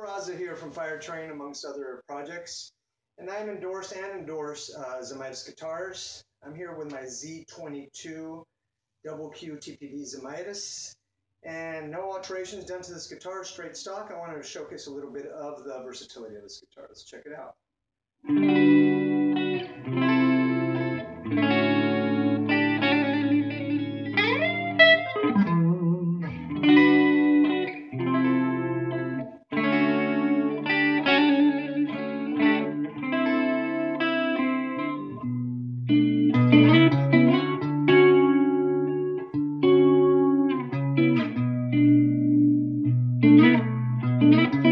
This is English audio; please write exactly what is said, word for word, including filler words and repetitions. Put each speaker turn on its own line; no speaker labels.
Peraza here from Fire Train, amongst other projects. And I'm endorse and endorse uh, Zemaitis Guitars. I'm here with my Z twenty-two double Q T P V Zemaitis. And no alterations done to this guitar, straight stock. I wanted to showcase a little bit of the versatility of this guitar. Let's check it out. Thank you.